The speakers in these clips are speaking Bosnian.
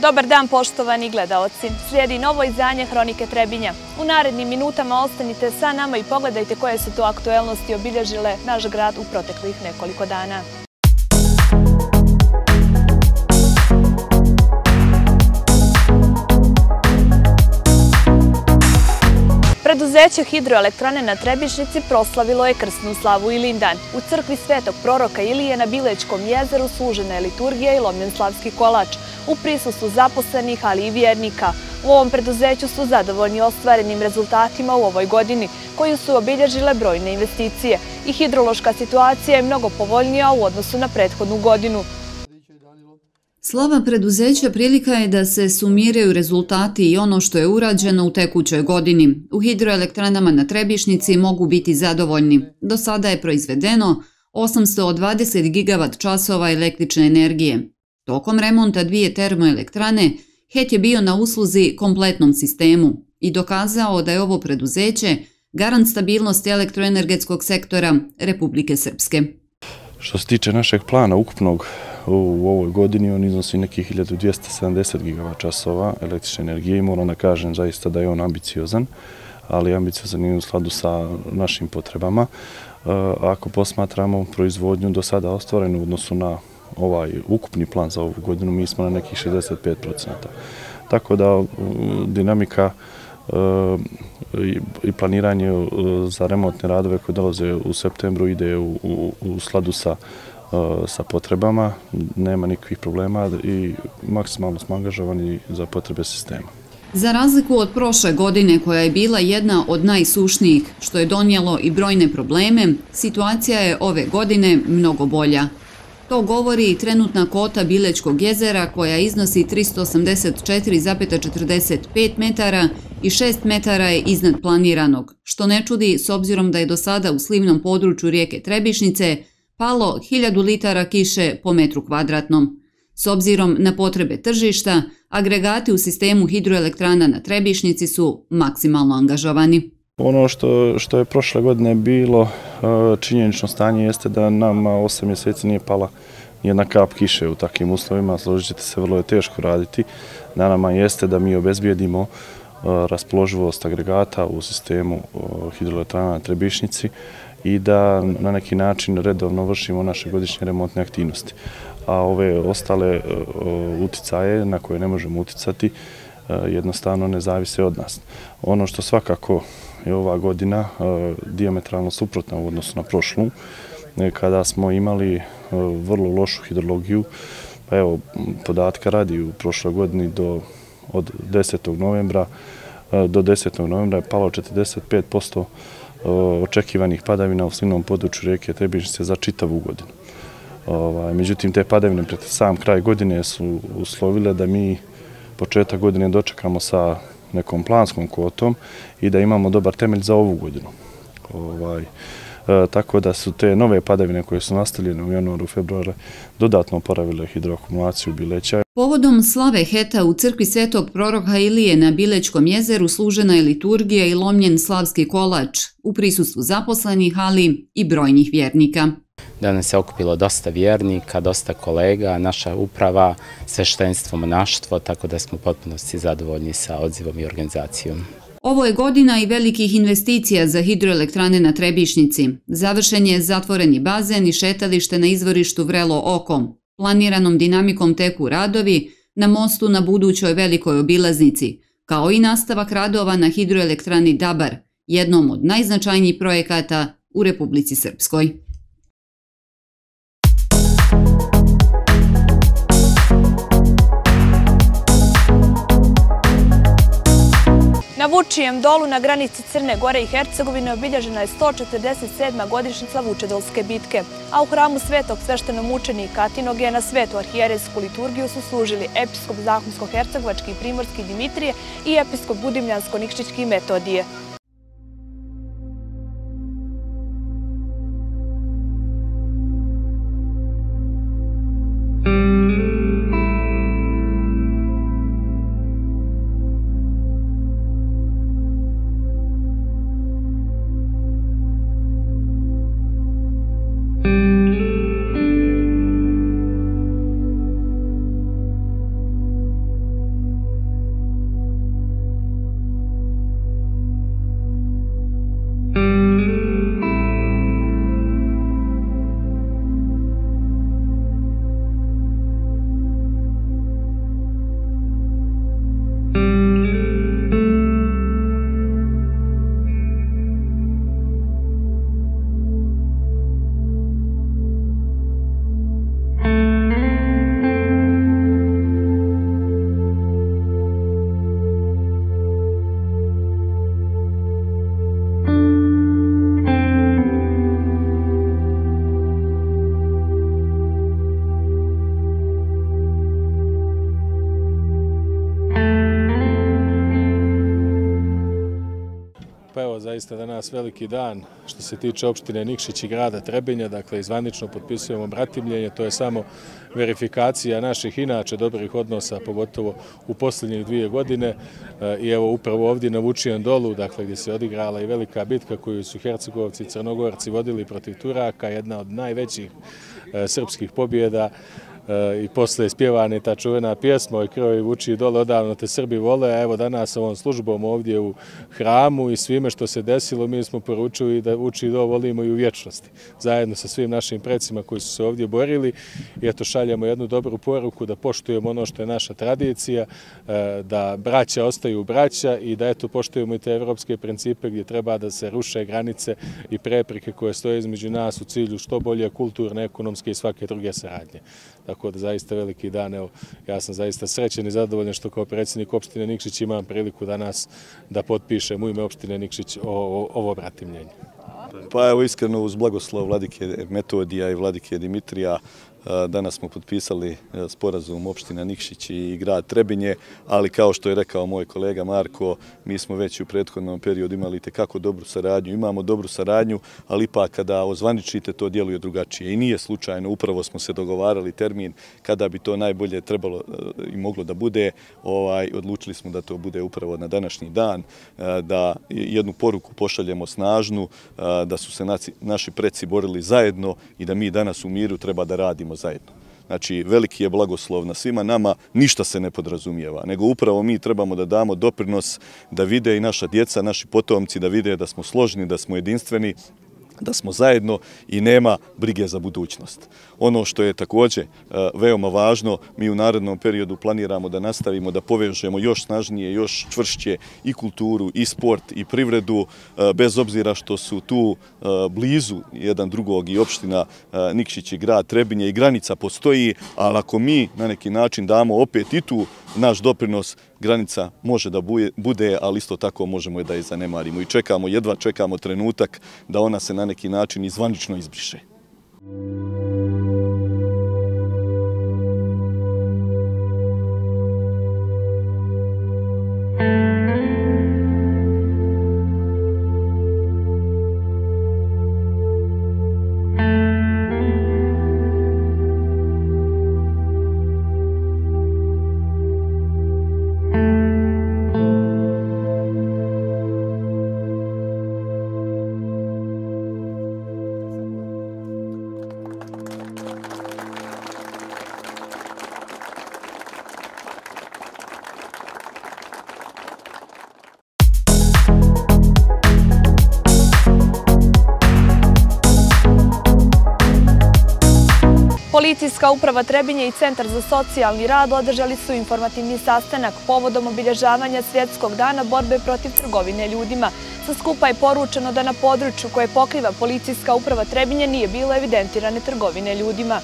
Dobar dan, poštovani gledaoci. Slijedi novo izdanje Hronike Trebinja. U narednim minutama ostanite sa nama i pogledajte koje su to aktuelnosti obilježile naš grad u proteklih nekoliko dana. Preduzeće Hidroelektrane na Trebišnjici proslavilo je krsnu slavu Ilindan. U crkvi Svetog proroka Ilije na Bilečkom jezeru služena je liturgija i lomljen slavski kolač u prisustvu zaposlenih, ali i vjernika. U ovom preduzeću su zadovoljni ostvarenim rezultatima u ovoj godini, koju su obilježile brojne investicije i hidrološka situacija je mnogo povoljnija u odnosu na prethodnu godinu. Slava preduzeća prilika je da se sumiraju rezultati i ono što je urađeno u tekućoj godini. U hidroelektranama na Trebišnjici mogu biti zadovoljni. Do sada je proizvedeno 820 gigavat časova električne energije. Tokom remonta 2 termoelektrane, HET je bio na usluzi kompletnom sistemu i dokazao da je ovo preduzeće garant stabilnosti elektroenergetskog sektora Republike Srpske. Što se tiče našeg plana ukupnog u ovoj godini, on iznosi nekih 1270 gigavat časova električne energije i moram da kažem zaista da je on ambiciozan, ali ambiciozan je u skladu sa našim potrebama. Ako posmatramo proizvodnju do sada ostvarenu u odnosu na ovaj ukupni plan za ovu godinu, mi smo na nekih 65%. Tako da dinamika i planiranje za remontne radove koje dolaze u septembru ide u skladu sa potrebama, nema nikakvih problema i maksimalno smo angažovani za potrebe sistema. Za razliku od prošle godine koja je bila jedna od najsušnijih, što je donijelo i brojne probleme, situacija je ove godine mnogo bolja. To govori i trenutna kota Bilečkog jezera koja iznosi 384,45 metara i 6 metara je iznad planiranog, što ne čudi s obzirom da je do sada u slivnom području rijeke Trebišnjice palo 1000 litara kiše po metru kvadratnom. S obzirom na potrebe tržišta, agregati u sistemu hidroelektrana na Trebišnjici su maksimalno angažovani. Ono što je prošle godine bilo činjenično stanje jeste da nama 8 mjeseci nije pala nijedna kap kiše u takvim uslovima, složit ćete se, vrlo je teško raditi. Na nama jeste da mi obezbijedimo raspoloživost agregata u sistemu hidroelektrana na Trebišnjici i da na neki način redovno vršimo naše godišnje remontne aktivnosti. A ove ostale uticaje na koje ne možemo uticati jednostavno ne zavise od nas. Ono što svakako je ova godina dijametralno suprotna u odnosu na prošlu, kada smo imali vrlo lošu hidrologiju, pa evo podatka radi u prošloj godini od 10. novembra do 10. novembra je palo 45% očekivanih padavina u slivnom području rijeke Trebišnjice za čitavu godinu. Međutim, te padavine pred sam kraj godine su uslovile da mi početak godine dočekamo sa nekom planskom kvotom i da imamo dobar temelj za ovu godinu. Tako da su te nove padavine koje su nastavljene u januaru, februaru dodatno oporavile hidroakumulaciju Bileća. Povodom slave HET-a u crkvi Svetog proroka Ilije na Bilečkom jezeru služena je liturgija i lomljen slavski kolač u prisustvu zaposlenih, ali i brojnih vjernika. Danas se okupilo dosta vjernika, dosta kolega, naša uprava, sveštenstvo, monaštvo, tako da smo potpuno zadovoljni sa odzivom i organizacijom. Ovo je godina i velikih investicija za hidroelektrane na Trebišnjici. Završen je zatvoreni bazen i šetalište na izvorištu Vrelo Oko. Planiranom dinamikom teku radovi na mostu na budućoj velikoj obilaznici, kao i nastavak radova na hidroelektrani Dabar, jednom od najznačajnijih projekata u Republici Srpskoj. Na Vučijem dolu na granici Crne Gore i Hercegovine obilježena je 147. godišnjica Vučedolske bitke, a u hramu svetog sveštenomučenika Atinogena svetu arhijerejsku liturgiju su služili episkop Zahumsko-hercegovački i primorski Dimitrije i episkop Budimljansko-nikšićki Metodije. zaista danas veliki dan što se tiče opštine Nikšić i grada Trebinja, dakle zvanično potpisujemo bratimljenje, to je samo verifikacija naših inače dobrih odnosa, pogotovo u posljednjih 2 godine i evo upravo ovdje na Vučijem dolu, dakle gdje se odigrala i velika bitka koju su Hercegovci i Crnogorci vodili protiv Turaka, jedna od najvećih srpskih pobjeda. I posle je spjevana ta čuvena pjesma "Oj krovi vuči dole, odavno te Srbi vole", a evo danas ovom službom ovdje u hramu i svime što se desilo mi smo poručili da Vuči do volimo i u vječnosti, zajedno sa svim našim predsima koji su se ovdje borili i eto šaljemo jednu dobru poruku da poštujemo ono što je naša tradicija, da braća ostaju braća i da eto poštujemo i te evropske principe gdje treba da se ruše granice i prepreke koje stoje između nas u cilju što bolje kulturne, ekonomske i svake druge saradnje. Tako da zaista veliki dan, evo, ja sam zaista srećen i zadovoljan što kao predsjednik opštine Nikšić imam priliku danas da potpišem u ime opštine Nikšić ovo bratimljenje. Pa evo iskreno uz blagoslov vladike Metodija i vladike Dimitrija danas smo potpisali sporazum opština Nikšić i grad Trebinje, ali kao što je rekao moj kolega Marko, mi smo već u prethodnom periodu imali tekako dobru saradnju, imamo dobru saradnju, ali ipak kada ozvaničite to djeluje drugačije i nije slučajno, upravo smo se dogovarali termin kada bi to najbolje trebalo i moglo da bude, odlučili smo da to bude upravo na današnji dan, da jednu poruku pošaljemo snažnu, da su se naši preci borili zajedno i da mi danas u miru treba da radimo zajedno. Znači, veliki je blagoslov na svima nama, ništa se ne podrazumijeva, nego upravo mi trebamo da damo doprinos da vide i naša djeca, naši potomci, da vide da smo složni, da smo jedinstveni, da smo zajedno i nema brige za budućnost. Ono što je također veoma važno, mi u narednom periodu planiramo da nastavimo da povežemo još snažnije, još čvršće i kulturu, i sport, i privredu, bez obzira što su tu blizu jedan drugog i opština Nikšić i grad Trebinje i granica postoji, ali ako mi na neki način damo opet i tu naš doprinos, granica može da bude, ali isto tako možemo i da je zanemarimo i jedva čekamo trenutak da ona se na neki način i zvanično izbriše. Policijska uprava Trebinje i Centar za socijalni rad održali su informativni sastanak povodom obilježavanja Svjetskog dana borbe protiv trgovine ljudima. Sa skupa je poručeno da na području koje pokriva Policijska uprava Trebinje nije bilo evidentirane trgovine ljudima.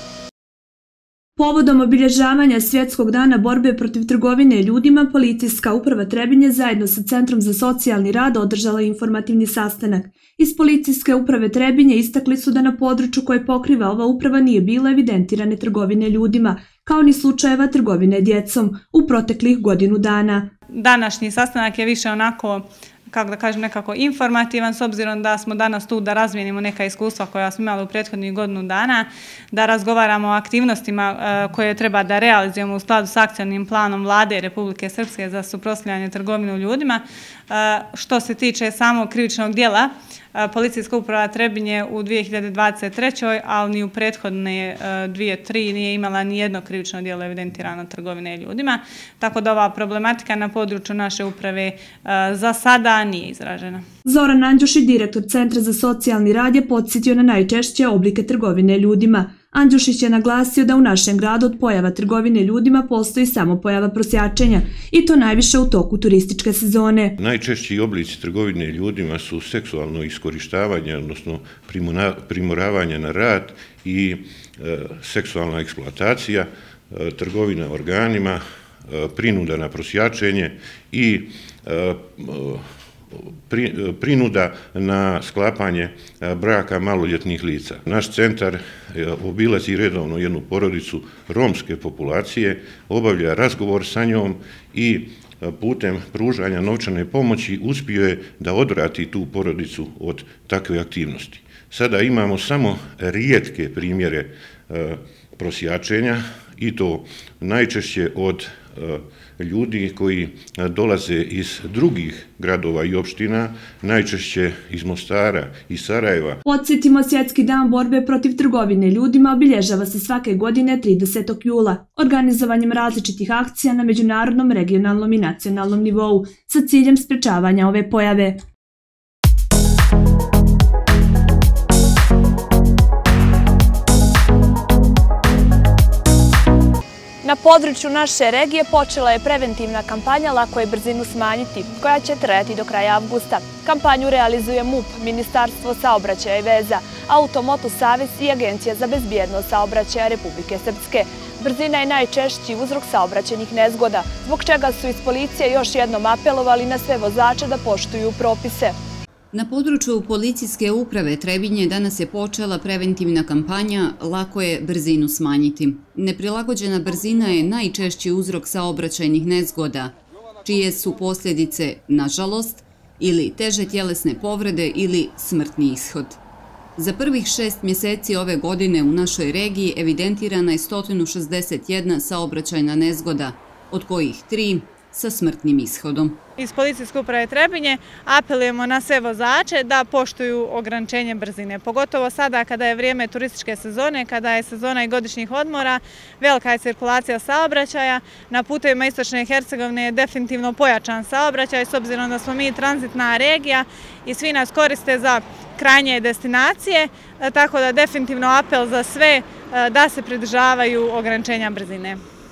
Povodom obilježavanja Svjetskog dana borbe protiv trgovine ljudima, Policijska uprava Trebinje zajedno sa Centrom za socijalni rad održala informativni sastanak. Iz Policijske uprave Trebinje istakli su da na području koje pokriva ova uprava nije bilo evidentirane trgovine ljudima, kao ni slučajeva trgovine djecom u proteklih godinu dana. Današnji sastanak je više onako, kako da kažem, nekako informativan, s obzirom da smo danas tu da razmijenimo neka iskustva koja smo imali u prethodnih godinu dana, da razgovaramo o aktivnostima koje treba da realizujemo u skladu s akcionim planom Vlade Republike Srpske za suprotstavljanje trgovinu ljudima. Što se tiče samog krivičnog djela, Policijska uprava Trebinje u 2023. ali ni u prethodne 2-3 nije imala ni jedno krivično djelo evidentirano trgovine ljudima, tako da ova problematika na području naše uprave za sada nije izražena. Zoran Andjušić, direktor Centra za socijalni rad, je podsjetio na najčešće oblike trgovine ljudima. Andjušić je naglasio da u našem gradu od pojava trgovine ljudima postoji samo pojava prosjačenja i to najviše u toku turističke sezone. Najčešći oblici trgovine ljudima su seksualno iskorištavanje, odnosno primoravanje na rad i seksualna eksploatacija, trgovina organima, prinuda na prosjačenje i prinuda na sklapanje braka maloljetnih lica. Naš centar obilazi redovno jednu porodicu romske populacije, obavlja razgovor sa njom i putem pružanja novčane pomoći uspio je da odvrati tu porodicu od takve aktivnosti. Sada imamo samo rijetke primjere prosjačenja i to najčešće od ljudi koji dolaze iz drugih gradova i opština, najčešće iz Mostara i Sarajeva. Podsjetimo, Svjetski dan borbe protiv trgovine ljudima obilježava se svake godine 30. jula, organizovanjem različitih akcija na međunarodnom, regionalnom i nacionalnom nivou sa ciljem sprečavanja ove pojave. Na području naše regije počela je preventivna kampanja Lako je brzinu smanjiti, koja će trajati do kraja avgusta. Kampanju realizuje MUP, Ministarstvo saobraćaja i veza, Automoto savez i Agencija za bezbjednost saobraćaja Republike Srpske. Brzina je najčešći uzrok saobraćajnih nezgoda, zbog čega su iz policije još jednom apelovali na sve vozače da poštuju propise. Na području policijske uprave Trebinje danas je počela preventivna kampanja Lako je brzinu smanjiti. Neprilagođena brzina je najčešći uzrok saobraćajnih nezgoda, čije su posljedice, nažalost, ili teže tjelesne povrede ili smrtni ishod. Za prvih 6 mjeseci ove godine u našoj regiji evidentirana je 161 saobraćajna nezgoda, od kojih 3 sa smrtnim ishodom. Iz policijske uprave Trebinje apelujemo na sve vozače da poštuju ograničenje brzine. Pogotovo sada kada je vrijeme turističke sezone, kada je sezona i godišnjih odmora, velika je cirkulacija saobraćaja. Na putevima Istočne Hercegovine je definitivno pojačan saobraćaj, s obzirom da smo mi tranzitna regija i svi nas koriste za krajnje destinacije, tako da definitivno apel za sve da se pridržavaju ograničenja brzine.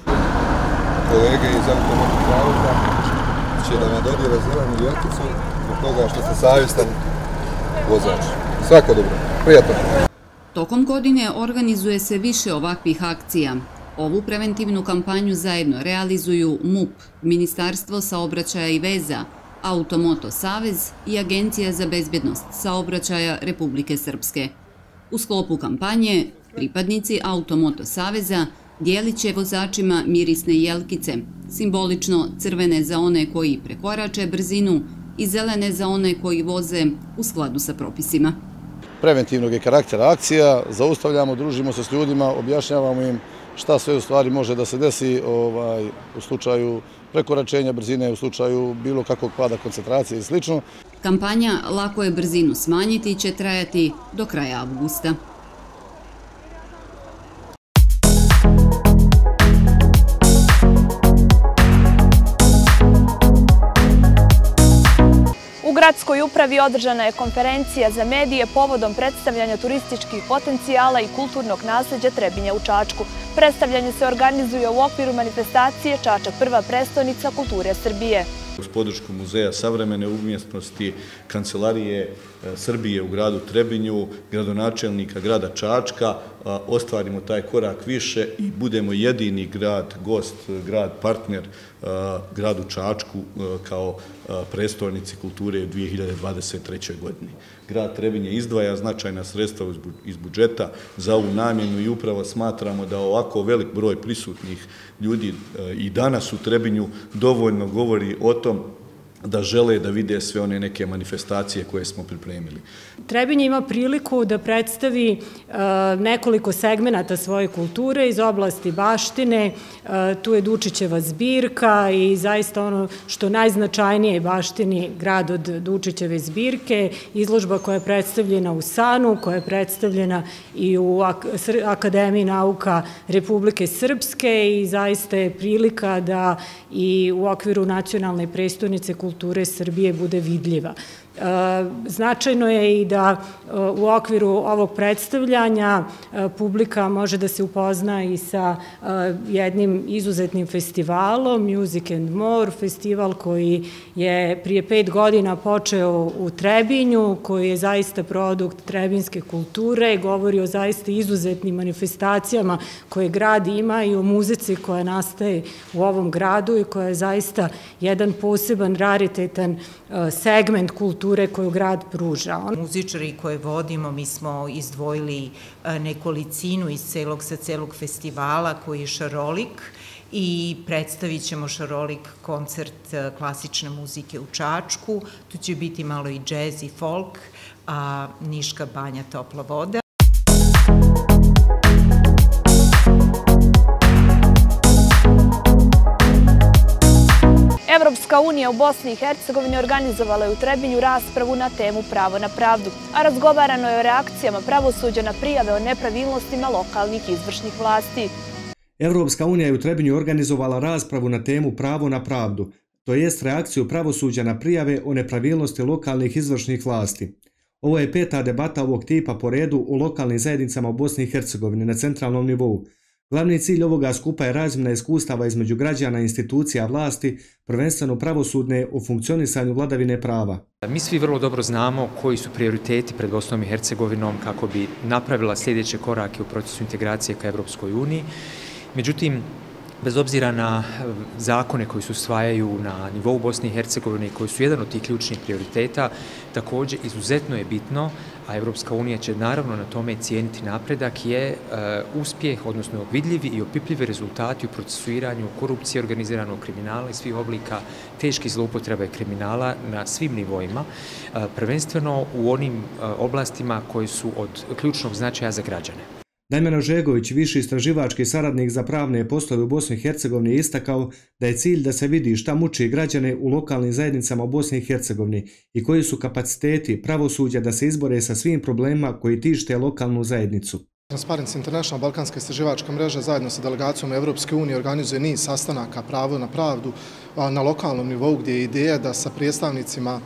Kolege iz Automoto saveza će da me dodijele zelenu jelkicu zbog toga što ste savjestan vozač. Svako dobro, prijatno. Tokom godine organizuje se više ovakvih akcija. Ovu preventivnu kampanju zajedno realizuju MUP, Ministarstvo saobraćaja i veza, Automoto savez i Agencija za bezbjednost saobraćaja Republike Srpske. U sklopu kampanje pripadnici Automoto saveza dijelit će vozačima mirisne jelkice, simbolično crvene za one koji prekorače brzinu i zelene za one koji voze u skladu sa propisima. Preventivnog je karaktera akcija, zaustavljamo, družimo se s ljudima, objašnjavamo im šta sve u stvari može da se desi u slučaju prekoračenja brzine, u slučaju bilo kakvog pada koncentracije i sl. Kampanja Lako je brzinu smanjiti će trajati do kraja avgusta. U gradskoj upravi održana je konferencija za medije povodom predstavljanja turističkih potencijala i kulturnog nasljeđa Trebinja u Čačku. Predstavljanje se organizuje u okviru manifestacije Čačak prva prestonica kulture Srbije. Uz podršku Muzeja savremene umjetnosti, Kancelarije Srbije u gradu Trebinju, gradonačelnika grada Čačka, ostvarimo taj korak više i budemo jedini grad, gost, grad, partner gradu Čačku kao prestolnici kulture u 2023. godini. Grad Trebinje izdvaja značajna sredstva iz budžeta za ovu namjenu i upravo smatramo da ovako velik broj prisutnih ljudi i danas u Trebinju dovoljno govori o tom da žele da vide sve one neke manifestacije koje smo pripremili. Trebinje ima priliku da predstavi nekoliko segmenata svoje kulture iz oblasti baštine. Tu je Dučićeva zbirka i zaista ono što najznačajnije baštini grad od Dučićeve zbirke, izložba koja je predstavljena u SANU, koja je predstavljena i u Akademiji nauka Republike Srpske i zaista je prilika da i u okviru nacionalne prestonice kulture Srbije bude vidljiva. Značajno je i da u okviru ovog predstavljanja publika može da se upozna i sa jednim izuzetnim festivalom, Music and More, festival koji je prije 5 godina počeo u Trebinju, koji je zaista produkt trebinjske kulture, govori o zaista izuzetnim manifestacijama koje grad ima i o muzici koja nastaje u ovom gradu i koja je zaista jedan poseban, raritetan segment kulture koju grad pruža. Muzičari koje vodimo, mi smo izdvojili nekolicinu sa celog festivala koji je šarolik i predstavit ćemo šarolik koncert klasične muzike u Čačku. Tu će biti malo i džez i folk, a Niška banja topla voda. Evropska unija u Bosni i Hercegovini organizovala je u Trebinju raspravu na temu pravo na pravdu, a razgovarano je o reakcijama pravosuđa na prijave o nepravilnostima lokalnih izvršnih vlasti. Evropska unija je u Trebinju organizovala raspravu na temu pravo na pravdu, to jest reakciju pravosuđa na prijave o nepravilnosti lokalnih izvršnih vlasti. Ovo je 5. debata ovog tipa po redu u lokalnim zajednicama u Bosni i Hercegovini na centralnom nivou. Glavni cilj ovoga skupa je razmjena iskustava između građana i institucija vlasti, prvenstveno pravosudne, u funkcionisanju vladavine prava. Mi svi vrlo dobro znamo koji su prioriteti pred Bosnom i Hercegovinom kako bi napravila sljedeće korake u procesu integracije ka Evropskoj uniji. Međutim, bez obzira na zakone koji se usvajaju na nivou Bosne i Hercegovine i koji su jedan od tih ključnih prioriteta, također izuzetno je bitno, a Evropska unija će naravno na tome cijeniti napredak, je uspjeh, odnosno vidljivi i opipljivi rezultati u procesuiranju korupcije, organiziranog kriminala i svih oblika teških zloupotreba i kriminala na svim nivoima, prvenstveno u onim oblastima koji su od ključnog značaja za građane. Damjan Ožegović, viši istraživački saradnik za pravne poslove u Bosni i Hercegovini, je istakao da je cilj da se vidi šta muči građane u lokalnim zajednicama u Bosni i Hercegovini i koji su kapaciteti pravosuđa da se izbore sa svim problemima koji tište lokalnu zajednicu. Transparency International, Balkanska istraživačka mreža, zajedno sa delegacijom Evropske unije organizuje niz sastanaka pravo na pravdu na lokalnom nivou, gdje je ideja da sa predstavnicima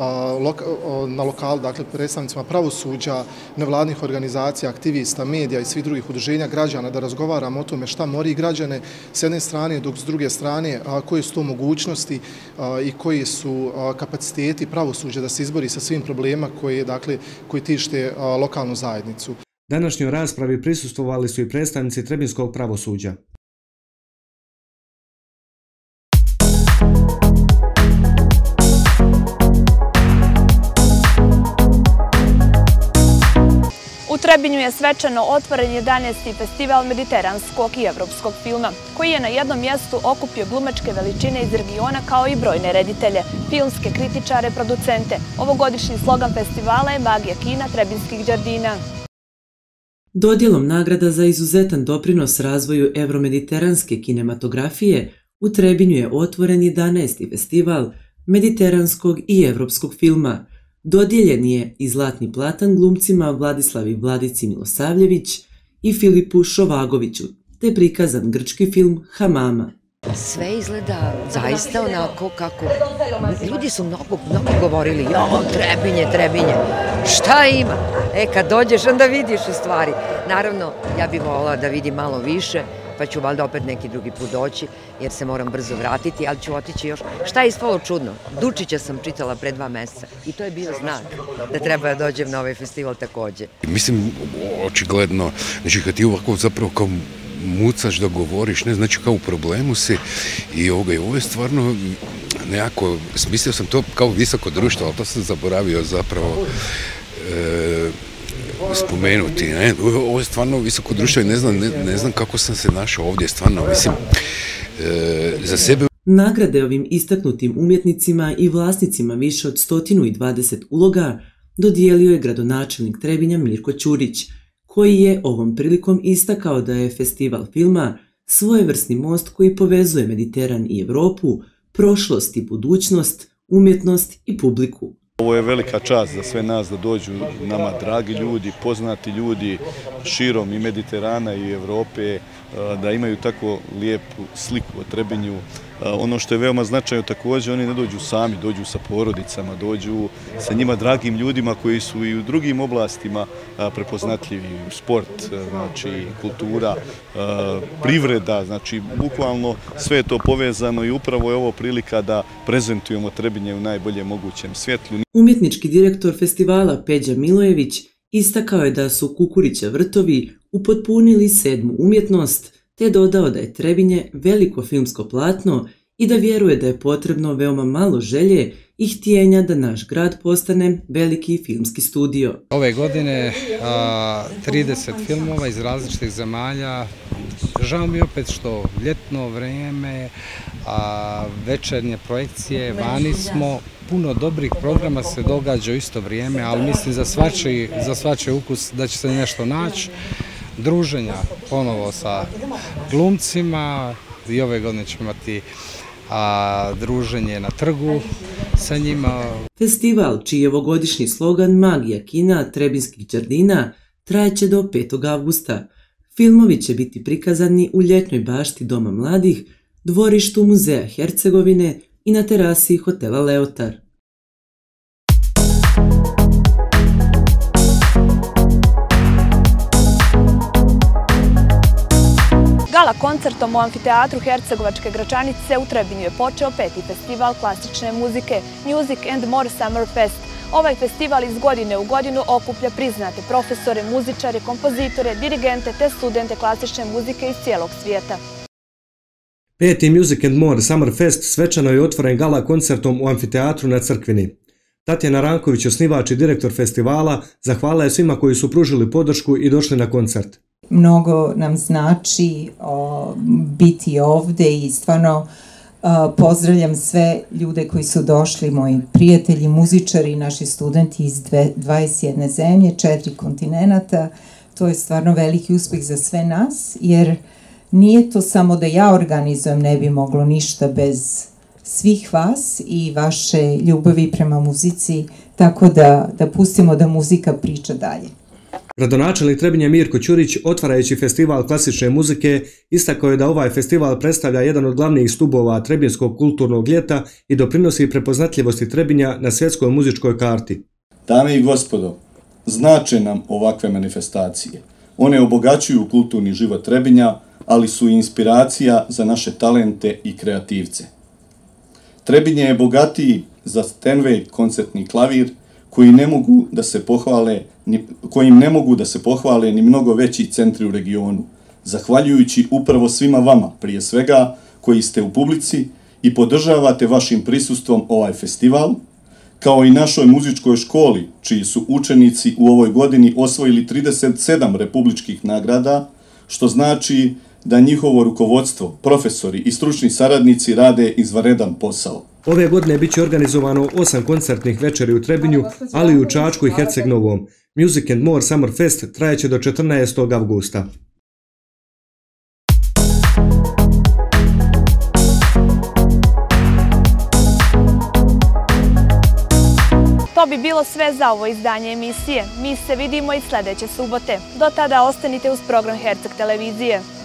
na lokalu, dakle predstavnicima pravosuđa, nevladnih organizacija, aktivista, medija i svih drugih udruženja građana, da razgovaramo o tome šta mori građane s jedne strane, dok s druge strane koje su to mogućnosti i koji su kapaciteti pravosuđa da se izbori sa svim problemima koji tište lokalnu zajednicu. Današnjoj raspravi prisustvovali su i predstavnici trebinskog pravosuđa. U Trebinju je svečano otvoren 11. festival mediteranskog i evropskog filma, koji je na jednom mjestu okupio glumačke veličine iz regiona kao i brojne reditelje, filmske kritičare, producente. Ovogodišnji slogan festivala je Magija kina Trebinskih đardina. Dodjelom nagrada za izuzetan doprinos razvoju evromediteranske kinematografije u Trebinju je otvoren 11. festival mediteranskog i evropskog filma. Dodijeljen je i Zlatni platan glumcima Vladislavi Vladici Milosavljević i Filipu Šovagoviću, te prikazan grčki film Hamama. Sve izgleda zaista onako kako... Ljudi su mnogo govorili, Trebinje, šta ima? Kad dođeš onda vidiš u stvari. Naravno, ja bih volila da vidim malo više, pa ću valjda opet neki drugi put doći, jer se moram brzo vratiti, ali ću otići još. Šta je ispalo čudno? Dučića sam čitala pre 2 mjeseca i to je bio znak da treba da dođem na ovaj festival također. Mislim, očigledno, znači kad ti ovako zapravo kao mucaš da govoriš, ne, znači kao u problemu si i ovo je stvarno nekako, smislio sam to kao visoko društvo, ali to sam zaboravio zapravo spomenuti, ne? Ovo je stvarno visoko društvo i ne znam kako sam se našao ovdje, stvarno, mislim, za sebe. Nagrade ovim istaknutim umjetnicima i vlasnicima više od 120 uloga dodijelio je gradonačelnik Trebinja Mirko Ćurić, koji je ovom prilikom istakao da je festival filma svojevrsni most koji povezuje Mediteran i Evropu, prošlost i budućnost, umjetnost i publiku. Ovo je velika čast za sve nas da dođu nama dragi ljudi, poznati ljudi širom i Mediterana i Evrope, da imaju tako lijepu sliku o Trebinju. Ono što je veoma značajno također, oni ne dođu sami, dođu sa porodicama, dođu sa njima dragim ljudima koji su i u drugim oblastima prepoznatljivi, sport, znači kultura, privreda, znači bukvalno sve je to povezano i upravo je ovo prilika da prezentujemo Trebinje u najboljem mogućem svjetlu. Umjetnički direktor festivala Peđa Milojević istakao je da su Kukurića vrtovi upotpunili 7. umjetnost, te dodao da je Trebinje veliko filmsko platno i da vjeruje da je potrebno veoma malo želje i htjenja da naš grad postane veliki filmski studio. Ove godine 30 filmova iz različitih zemalja. Žao mi opet što ljetno vrijeme, večernje projekcije, vani smo, puno dobrih programa se događa u isto vrijeme, ali mislim za svačiji ukus da će se nešto naći. Druženja ponovo sa glumcima i ove godine ćemo imati druženje na trgu sa njima. Festival, čiji je ovogodišnji slogan Magija kina Trebinskih đardina, trajeće do 5. avgusta. Filmovi će biti prikazani u ljetnoj bašti Doma mladih, dvorištu Muzeja Hercegovine i na terasi hotela Leotar. Gala koncertom u amfiteatru Hercegovačke Gračanice u Trebinju je počeo 5. festival klasične muzike Music and More Summer Fest. Ovaj festival iz godine u godinu okuplja priznate profesore, muzičare, kompozitore, dirigente te studente klasične muzike iz cijelog svijeta. 5. Music and More Summer Fest svečano je otvoren gala koncertom u amfiteatru na Crkvini. Tatjana Ranković, osnivač i direktor festivala, zahvala je svima koji su pružili podršku i došli na koncert. Mnogo nam znači biti ovde i stvarno pozdravljam sve ljude koji su došli, moji prijatelji, muzičari, naši studenti iz 21 zemlje, 4 kontinenta. To je stvarno veliki uspeh za sve nas, jer nije to samo da ja organizujem, ne bi moglo ništa bez svih vas i vaše ljubavi prema muzici, tako da pustimo da muzika priča dalje. Gradonačelnik Trebinja Mirko Ćurić, otvarajući festival klasične muzike, istakao je da ovaj festival predstavlja jedan od glavnih stubova Trebinskog kulturnog ljeta i doprinosi prepoznatljivosti Trebinja na svjetskoj muzičkoj karti. Dame i gospodo, znače nam ovakve manifestacije. One obogaćuju kulturni život Trebinja, ali su i inspiracija za naše talente i kreativce. Trebinje je bogatiji za Steinway koncertni klavir, kojim ne mogu da se pohvale ni mnogo veći centri u regionu, zahvaljujući upravo svima vama, prije svega, koji ste u publici i podržavate vašim prisustvom ovaj festival, kao i našoj muzičkoj školi, čiji su učenici u ovoj godini osvojili 37 republičkih nagrada, što znači da njihovo rukovodstvo, profesori i stručni saradnici rade izvanredan posao. Ove godine biće organizovano 8 koncertnih večeri u Trebinju, ali i u Čačku i Herceg Novom. Music and More Summer Fest trajeće do 14. avgusta. To bi bilo sve za ovo izdanje emisije. Mi se vidimo i sljedeće subote. Do tada ostanite uz program Herceg televizije.